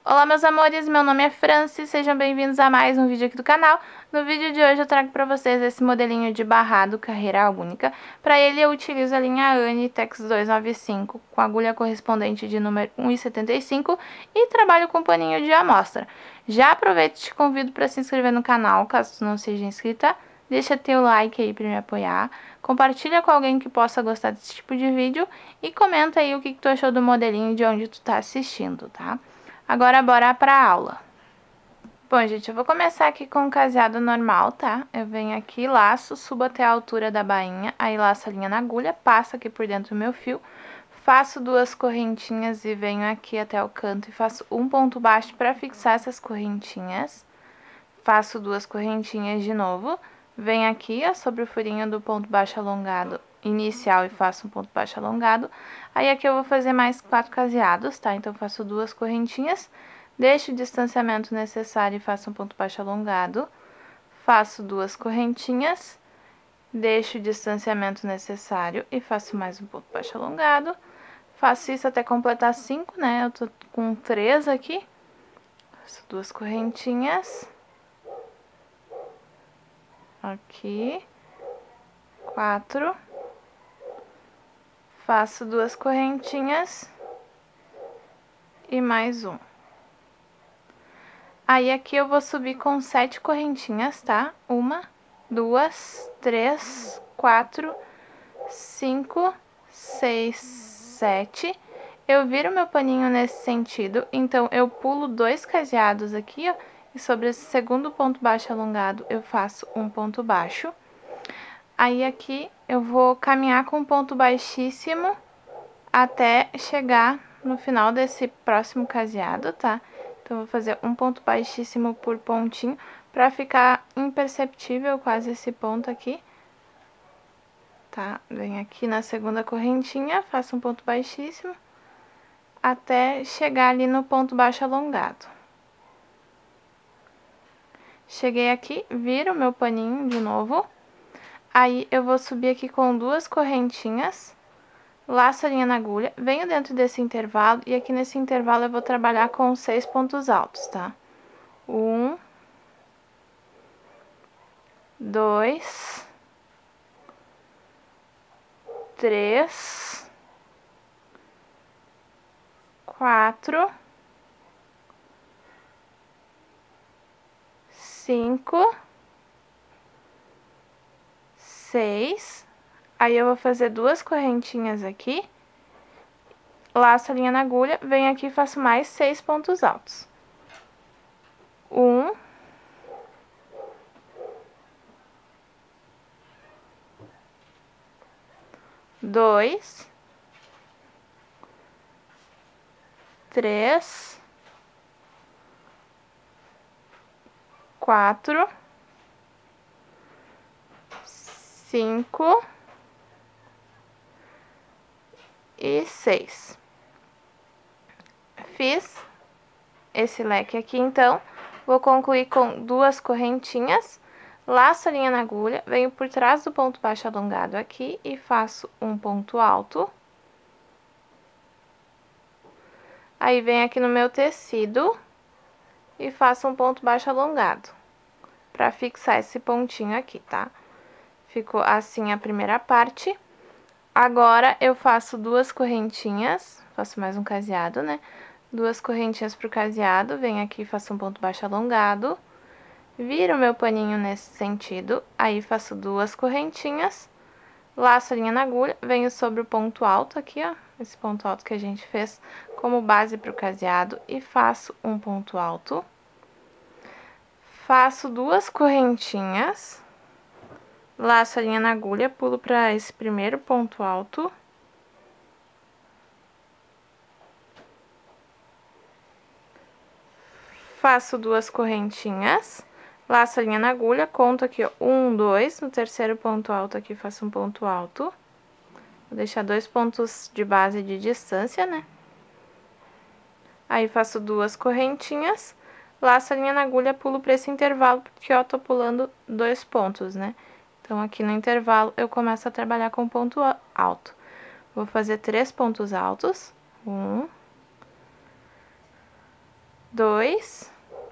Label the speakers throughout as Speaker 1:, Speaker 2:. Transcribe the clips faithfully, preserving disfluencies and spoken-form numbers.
Speaker 1: Olá meus amores, meu nome é Franci, sejam bem-vindos a mais um vídeo aqui do canal. No vídeo de hoje eu trago para vocês esse modelinho de barrado carreira única. Para ele eu utilizo a linha Anitex duzentos e noventa e cinco com agulha correspondente de número um e setenta e cinco e trabalho com paninho de amostra. Já aproveito e te convido para se inscrever no canal, caso tu não seja inscrita. Deixa teu like aí para me apoiar, compartilha com alguém que possa gostar desse tipo de vídeo e comenta aí o que, que tu achou do modelinho de onde tu tá assistindo, tá? Agora bora pra aula. Bom, gente, eu vou começar aqui com um caseado normal, tá? Eu venho aqui, laço, subo até a altura da bainha, aí laço a linha na agulha, passo aqui por dentro do meu fio, faço duas correntinhas e venho aqui até o canto e faço um ponto baixo para fixar essas correntinhas. Faço duas correntinhas de novo, venho aqui, ó, sobre o furinho do ponto baixo alongado inicial e faço um ponto baixo alongado. Aí aqui eu vou fazer mais quatro caseados, tá? Então faço duas correntinhas, deixo o distanciamento necessário e faço um ponto baixo alongado. Faço duas correntinhas, deixo o distanciamento necessário e faço mais um ponto baixo alongado. Faço isso até completar cinco, né? Eu tô com três aqui. Faço duas correntinhas. Aqui. Quatro. Faço duas correntinhas e mais um. Aí, aqui eu vou subir com sete correntinhas, tá? Uma, duas, três, quatro, cinco, seis, sete. Eu viro meu paninho nesse sentido, então eu pulo dois caseados aqui, ó. E sobre esse segundo ponto baixo alongado, eu faço um ponto baixo. Aí, aqui, eu vou caminhar com ponto baixíssimo até chegar no final desse próximo caseado, tá? Então, vou fazer um ponto baixíssimo por pontinho, pra ficar imperceptível quase esse ponto aqui. Tá? Venho aqui na segunda correntinha, faço um ponto baixíssimo, até chegar ali no ponto baixo alongado. Cheguei aqui, viro meu paninho de novo. Aí, eu vou subir aqui com duas correntinhas, laço a linha na agulha, venho dentro desse intervalo, e aqui nesse intervalo eu vou trabalhar com seis pontos altos, tá? Um, dois, três, quatro, cinco, seis, aí eu vou fazer duas correntinhas aqui, laço a linha na agulha, venho aqui e faço mais seis pontos altos. Um, dois, três, quatro, cinco e seis. Fiz esse leque aqui, então, vou concluir com duas correntinhas, laço a linha na agulha, venho por trás do ponto baixo alongado aqui e faço um ponto alto. Aí, venho aqui no meu tecido e faço um ponto baixo alongado, pra fixar esse pontinho aqui, tá? Ficou assim a primeira parte. Agora, eu faço duas correntinhas, faço mais um caseado, né? Duas correntinhas pro caseado, venho aqui e faço um ponto baixo alongado, viro meu paninho nesse sentido, aí faço duas correntinhas, laço a linha na agulha, venho sobre o ponto alto aqui, ó, esse ponto alto que a gente fez como base pro caseado e faço um ponto alto. Faço duas correntinhas, laço a linha na agulha, pulo para esse primeiro ponto alto. Faço duas correntinhas, laço a linha na agulha, conto aqui, ó, um, dois, no terceiro ponto alto aqui faço um ponto alto. Vou deixar dois pontos de base de distância, né? Aí, faço duas correntinhas, laço a linha na agulha, pulo para esse intervalo, porque, ó, tô pulando dois pontos, né? Então, aqui no intervalo, eu começo a trabalhar com ponto alto. Vou fazer três pontos altos. Um, dois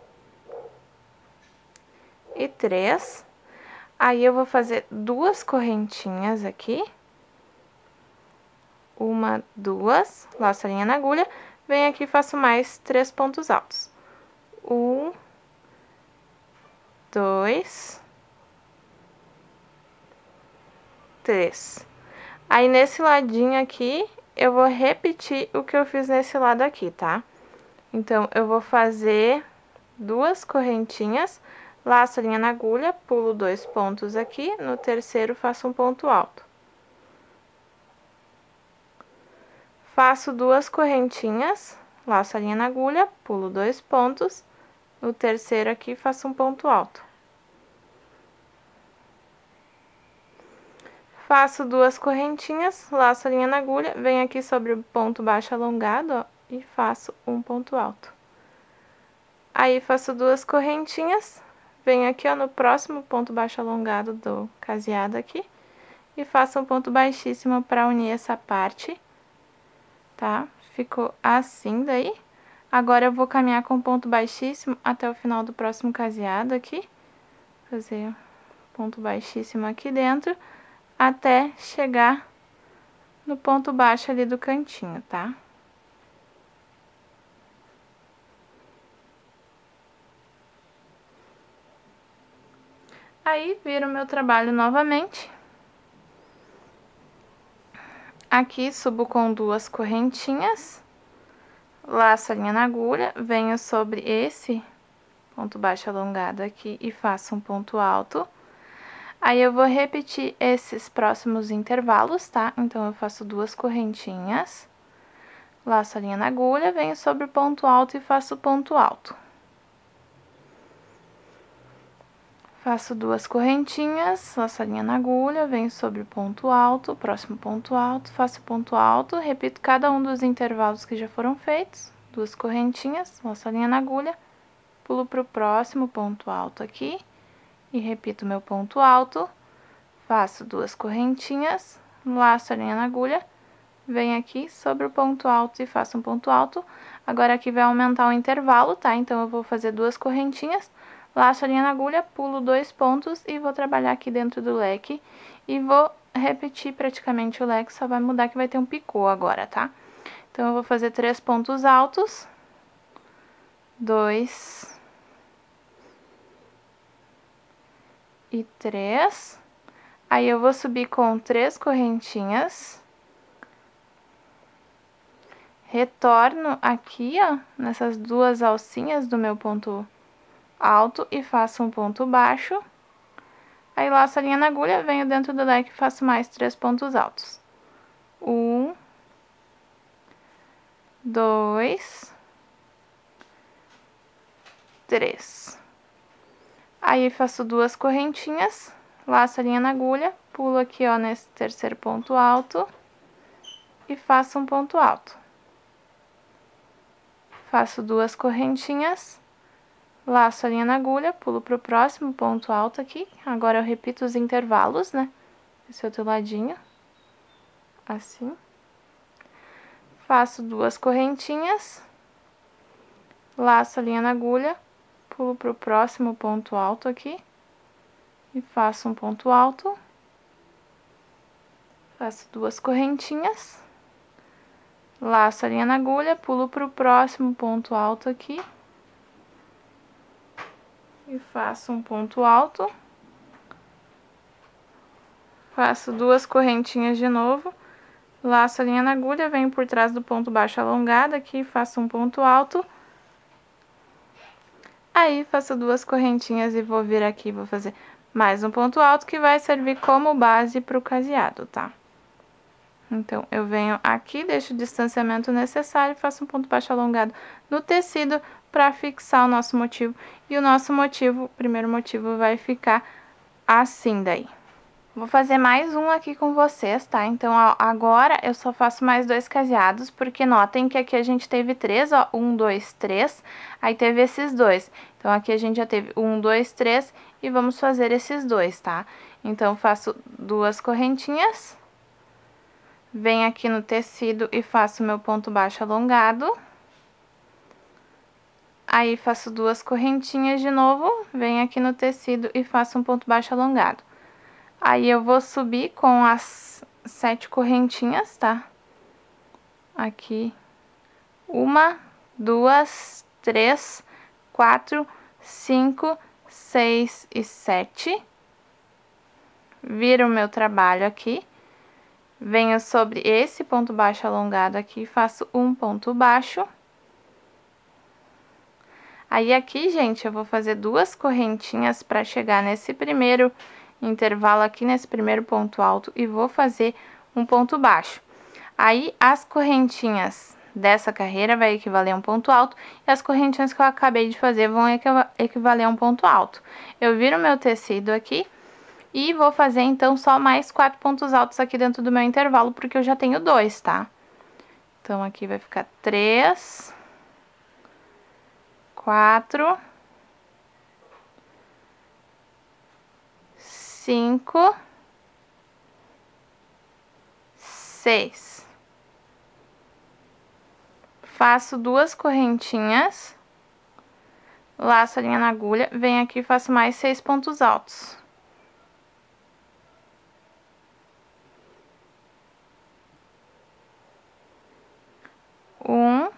Speaker 1: e três. Aí eu vou fazer duas correntinhas aqui. Uma, duas, laço a linha na agulha, venho aqui e faço mais três pontos altos. Um, dois, três. Aí, nesse ladinho aqui, eu vou repetir o que eu fiz nesse lado aqui, tá? Então, eu vou fazer duas correntinhas, laço a linha na agulha, pulo dois pontos aqui, no terceiro faço um ponto alto. Faço duas correntinhas, laço a linha na agulha, pulo dois pontos, no terceiro aqui faço um ponto alto. Faço duas correntinhas, laço a linha na agulha, venho aqui sobre o ponto baixo alongado, ó, e faço um ponto alto. Aí, faço duas correntinhas, venho aqui, ó, no próximo ponto baixo alongado do caseado aqui, e faço um ponto baixíssimo para unir essa parte, tá? Ficou assim daí. Agora, eu vou caminhar com ponto baixíssimo até o final do próximo caseado aqui. Fazer ponto baixíssimo aqui dentro, até chegar no ponto baixo ali do cantinho, tá? Aí, viro o meu trabalho novamente. Aqui, subo com duas correntinhas, laço a linha na agulha, venho sobre esse ponto baixo alongado aqui e faço um ponto alto. Aí, eu vou repetir esses próximos intervalos, tá? Então, eu faço duas correntinhas, laço a linha na agulha, venho sobre o ponto alto e faço ponto alto. Faço duas correntinhas, laço a linha na agulha, venho sobre o ponto alto, próximo ponto alto, faço ponto alto, repito cada um dos intervalos que já foram feitos, duas correntinhas, laço a linha na agulha, pulo pro próximo ponto alto aqui e repito meu ponto alto, faço duas correntinhas, laço a linha na agulha, venho aqui sobre o ponto alto e faço um ponto alto. Agora aqui vai aumentar o intervalo, tá? Então eu vou fazer duas correntinhas, laço a linha na agulha, pulo dois pontos e vou trabalhar aqui dentro do leque. E vou repetir praticamente o leque, só vai mudar que vai ter um picô agora, tá? Então, eu vou fazer três pontos altos. Dois. E três. Aí, eu vou subir com três correntinhas. Retorno aqui, ó, nessas duas alcinhas do meu ponto alto e faço um ponto baixo. Aí, laço a linha na agulha, venho dentro do leque e faço mais três pontos altos. Um, dois, três. Aí, faço duas correntinhas, laço a linha na agulha, pulo aqui, ó, nesse terceiro ponto alto e faço um ponto alto. Faço duas correntinhas, laço a linha na agulha, pulo pro próximo ponto alto aqui. Agora, eu repito os intervalos, né? Esse outro ladinho. Assim. Faço duas correntinhas, laço a linha na agulha, pulo pro próximo ponto alto aqui. E faço um ponto alto. Faço duas correntinhas. Laço a linha na agulha, pulo pro próximo ponto alto aqui. E faço um ponto alto. Faço duas correntinhas de novo. Laço a linha na agulha, venho por trás do ponto baixo alongado aqui, faço um ponto alto. Aí, faço duas correntinhas e vou vir aqui, vou fazer mais um ponto alto, que vai servir como base pro caseado, tá? Então, eu venho aqui, deixo o distanciamento necessário e faço um ponto baixo alongado no tecido para fixar o nosso motivo. E o nosso motivo, o primeiro motivo, vai ficar assim daí. Vou fazer mais um aqui com vocês, tá? Então, ó, agora eu só faço mais dois caseados, porque notem que aqui a gente teve três, ó, um, dois, três, aí teve esses dois. Então, aqui a gente já teve um, dois, três, e vamos fazer esses dois, tá? Então, faço duas correntinhas, venho aqui no tecido e faço meu ponto baixo alongado. Aí, faço duas correntinhas de novo, venho aqui no tecido e faço um ponto baixo alongado. Aí, eu vou subir com as sete correntinhas, tá? Aqui, uma, duas, três, quatro, cinco, seis e sete. Viro o meu trabalho aqui. Venho sobre esse ponto baixo alongado aqui e faço um ponto baixo. Aí, aqui, gente, eu vou fazer duas correntinhas para chegar nesse primeiro intervalo aqui, nesse primeiro ponto alto, e vou fazer um ponto baixo. Aí, as correntinhas dessa carreira vai equivaler a um ponto alto, e as correntinhas que eu acabei de fazer vão equivaler a um ponto alto. Eu viro meu tecido aqui e vou fazer, então, só mais quatro pontos altos aqui dentro do meu intervalo, porque eu já tenho dois, tá? Então, aqui vai ficar três... quatro, cinco, seis. Faço duas correntinhas, laço a linha na agulha, venho aqui e faço mais seis pontos altos. Um,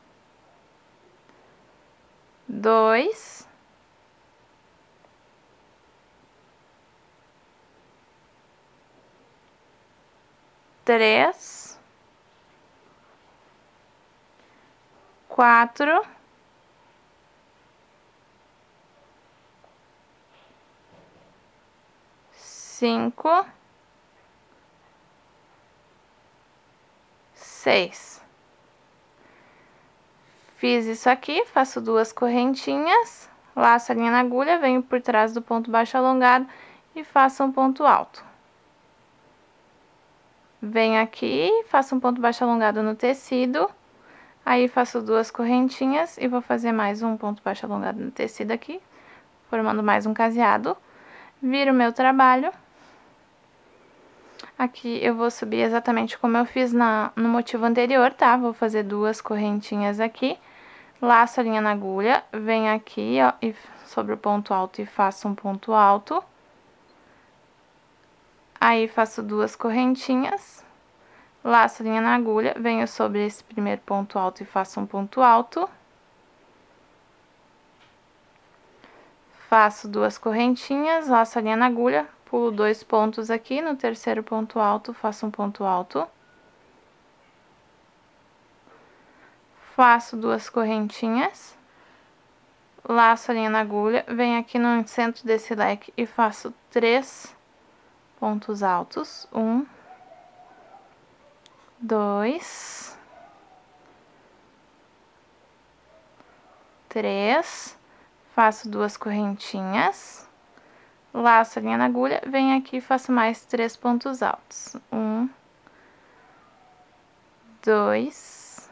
Speaker 1: dois, três, quatro, cinco, seis. Fiz isso aqui, faço duas correntinhas, laço a linha na agulha, venho por trás do ponto baixo alongado e faço um ponto alto. Venho aqui, faço um ponto baixo alongado no tecido, aí faço duas correntinhas e vou fazer mais um ponto baixo alongado no tecido aqui, formando mais um caseado. Viro meu trabalho. Aqui eu vou subir exatamente como eu fiz na, no motivo anterior, tá? Vou fazer duas correntinhas aqui, laço a linha na agulha, venho aqui, ó, e sobre o ponto alto e faço um ponto alto. Aí, faço duas correntinhas, laço a linha na agulha, venho sobre esse primeiro ponto alto e faço um ponto alto. Faço duas correntinhas, laço a linha na agulha, pulo dois pontos aqui, no terceiro ponto alto, faço um ponto alto. Faço duas correntinhas, laço a linha na agulha, venho aqui no centro desse leque e faço três pontos altos. Um, dois, três, faço duas correntinhas, laço a linha na agulha, venho aqui e faço mais três pontos altos. Um, dois,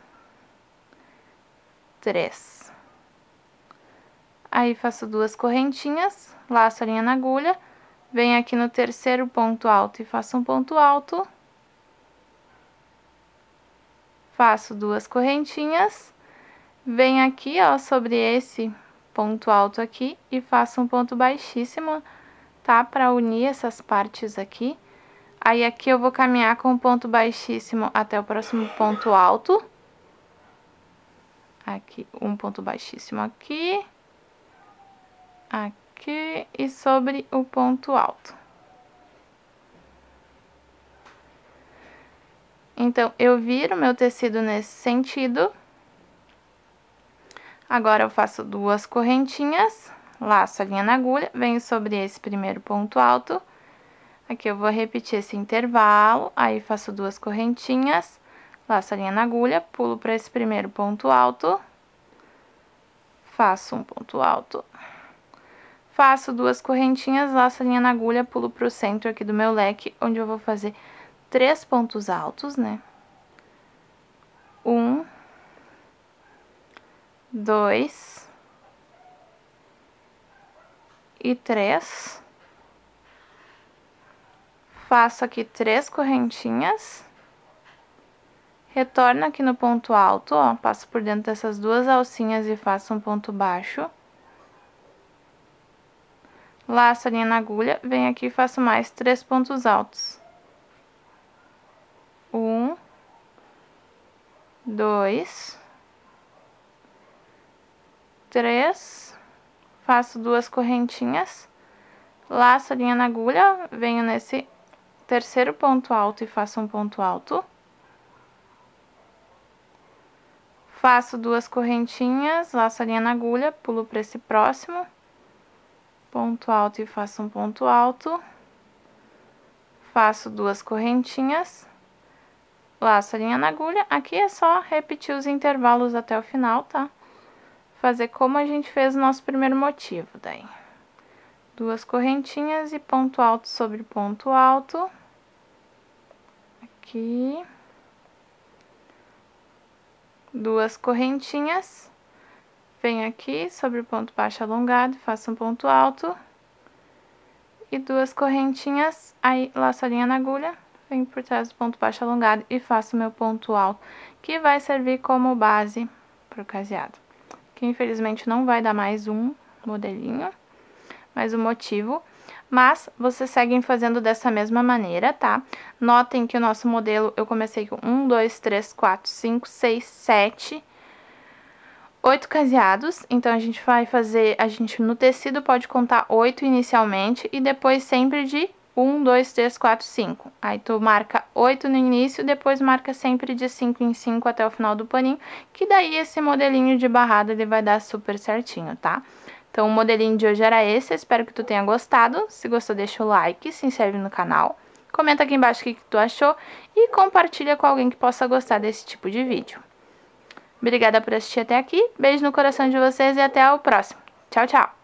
Speaker 1: três. Aí, faço duas correntinhas, laço a linha na agulha, venho aqui no terceiro ponto alto e faço um ponto alto. Faço duas correntinhas, venho aqui, ó, sobre esse ponto alto aqui e faço um ponto baixíssimo, tá? Pra unir essas partes aqui. Aí, aqui eu vou caminhar com um ponto baixíssimo até o próximo ponto alto. Aqui, um ponto baixíssimo aqui. Aqui e sobre o ponto alto. Então, eu viro meu tecido nesse sentido. Agora, eu faço duas correntinhas, laço a linha na agulha, venho sobre esse primeiro ponto alto. Aqui eu vou repetir esse intervalo, aí faço duas correntinhas, laço a linha na agulha, pulo para esse primeiro ponto alto, faço um ponto alto, faço duas correntinhas, laço a linha na agulha, pulo para o centro aqui do meu leque, onde eu vou fazer três pontos altos, né? Um, dois e três. Faço aqui três correntinhas Retorna aqui no ponto alto, ó, passo por dentro dessas duas alcinhas e faço um ponto baixo. Laço a linha na agulha, venho aqui e faço mais três pontos altos. Um, dois, três, faço duas correntinhas, laço a linha na agulha, venho nesse terceiro ponto alto e faço um ponto alto. Faço duas correntinhas, laço a linha na agulha, pulo para esse próximo, ponto alto e faço um ponto alto. Faço duas correntinhas, laço a linha na agulha. Aqui é só repetir os intervalos até o final, tá? Fazer como a gente fez o nosso primeiro motivo, daí. Duas correntinhas e ponto alto sobre ponto alto. Aqui. Duas correntinhas. Venho aqui sobre ponto baixo alongado, faço um ponto alto. E duas correntinhas, aí laço a linha na agulha, venho por trás do ponto baixo alongado e faço meu ponto alto, que vai servir como base pro caseado. Que infelizmente não vai dar mais um modelinho, mais um motivo, mas vocês seguem fazendo dessa mesma maneira, tá? Notem que o nosso modelo, eu comecei com um, dois, três, quatro, cinco, seis, sete... oito caseados, então a gente vai fazer, a gente no tecido pode contar oito inicialmente e depois sempre de um, dois, três, quatro, cinco. Aí tu marca oito no início, depois marca sempre de cinco em cinco até o final do paninho, que daí esse modelinho de barrado ele vai dar super certinho, tá? Então o modelinho de hoje era esse, eu espero que tu tenha gostado. Se gostou, deixa o like, se inscreve no canal, comenta aqui embaixo o que, que tu achou e compartilha com alguém que possa gostar desse tipo de vídeo. Obrigada por assistir até aqui, beijo no coração de vocês e até o próximo. Tchau, tchau!